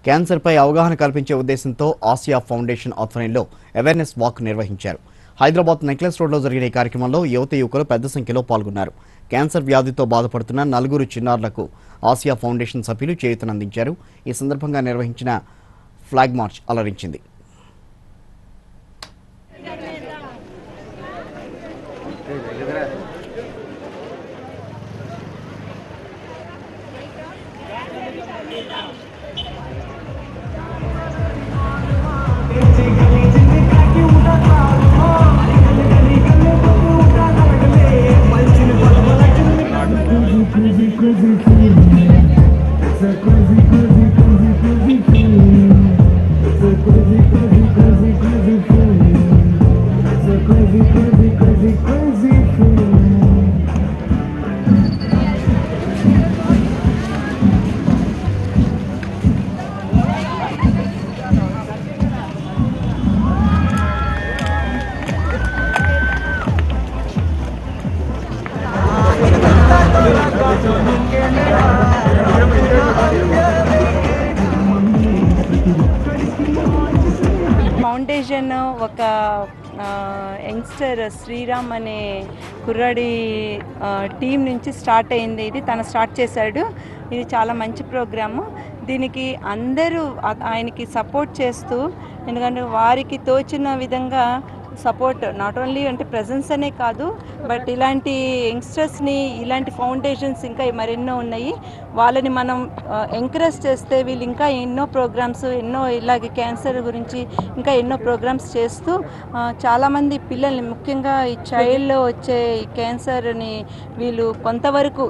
క్యాన్సర్పై అవగాహన కల్పించే ఉద్దేశంతో ఆసియా ఫౌండేషన్ ఆధ్వర్యంలో అవేర్నెస్ వాక్ నిర్వహించారు. హైదరాబాద్ నెక్లెస్ రోడ్లో జరిగిన ఈ కార్యక్రమంలో యువకులు పెద్ద సంఖ్యలో పాల్గొన్నారు. క్యాన్సర్ వ్యాధితో బాధపడుతున్న 4 చిన్నారులకు ఆసియా ఫౌండేషన్ సభ్యులు చేయూతనందించారు. ఈ సందర్భంగా నిర్వహించిన ఫ్లాగ్ మార్చ్ అలరించింది. ఫౌండేషన్ ఒక యంగ్స్టర్ శ్రీరామ్ అనే కుర్రాడి టీం నుంచి స్టార్ట్ అయింది. ఇది తను స్టార్ట్ చేశాడు. ఇది చాలా మంచి ప్రోగ్రాము. దీనికి అందరూ ఆయనకి సపోర్ట్ చేస్తూ, ఎందుకంటే వారికి తోచిన విధంగా సపోర్ట్ నాట్ ఓన్లీ అంటే ప్రజెన్స్ అనే కాదు, బట్ ఇలాంటి యంగ్స్టర్స్ని ఇలాంటి ఫౌండేషన్స్ ఇంకా మరెన్నో ఉన్నాయి. వాళ్ళని మనం ఎంకరేజ్ చేస్తే వీళ్ళు ఇంకా ఎన్నో ప్రోగ్రామ్స్, ఎన్నో ఇలాగే క్యాన్సర్ గురించి ఇంకా ఎన్నో ప్రోగ్రామ్స్ చేస్తూ చాలామంది పిల్లల్ని, ముఖ్యంగా ఈ చైల్డ్లో వచ్చే ఈ క్యాన్సర్ని వీళ్ళు కొంతవరకు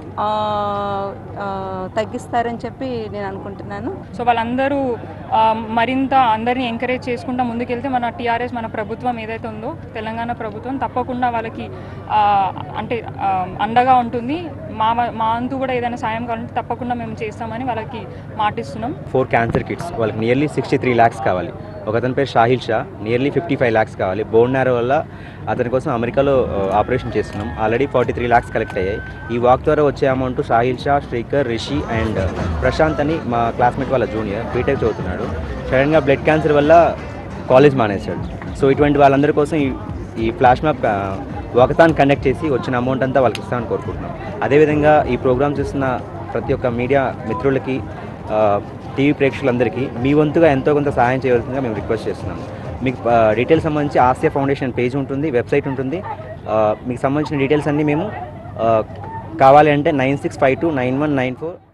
తగ్గిస్తారని చెప్పి నేను అనుకుంటున్నాను. సో వాళ్ళందరూ మరింత అందరినీ ఎంకరేజ్ చేసుకుంటూ ముందుకెళ్తే మన టీఆర్ఎస్, మన ప్రభుత్వం ఏదైతే ఉందో తెలంగాణ ప్రభుత్వం తప్పకుండా వాళ్ళకి అంటే అండగా ఉంటుంది. మా అంతు కూడా ఏదైనా సాయం కావాలంటే తప్పకుండా మేము చేస్తామని వాళ్ళకి మాటిస్తున్నాం. 4 క్యాన్సర్ కిట్స్, వాళ్ళకి నియర్లీ 63 lakhs కావాలి. ఒకతని పేరు షాహిల్ షా, నియర్లీ 55 lakhs కావాలి. బోన్ మ్యారో వల్ల అతని కోసం అమెరికాలో ఆపరేషన్ చేస్తున్నాం. ఆల్రెడీ 43 lakhs కలెక్ట్ అయ్యాయి. ఈ వాక్ ద్వారా వచ్చే అమౌంట్ షాహిల్ షా, శ్రీకర్, రిషి అండ్ ప్రశాంత్ అని మా క్లాస్మేట్ వాళ్ళ జూనియర్ బీటెక్ చదువుతున్నాడు. సడన్గా బ్లడ్ క్యాన్సర్ వల్ల కాలేజ్ మానేశాడు. సో ఇటువంటి వాళ్ళందరి కోసం ఈ ఫ్లాష్ మ్యాప్ వాకథాన్ కండక్ట్ చేసి వచ్చిన అమౌంట్ అంతా వాళ్ళకి ఇస్తామని కోరుకుంటున్నాం. అదేవిధంగా ఈ ప్రోగ్రామ్ చూస్తున్న ప్రతి ఒక్క మీడియా మిత్రులకి, టీవీ ప్రేక్షకులందరికీ మీ వంతుగా ఎంతో కొంత సహాయం చేయవలసిందిగా మేము రిక్వెస్ట్ చేస్తున్నాం. మీకు డీటెయిల్స్ సంబంధించి ఆసియా ఫౌండేషన్ పేజ్ ఉంటుంది, వెబ్సైట్ ఉంటుంది. మీకు సంబంధించిన డీటెయిల్స్ అన్నీ మేము కావాలి అంటే 96529194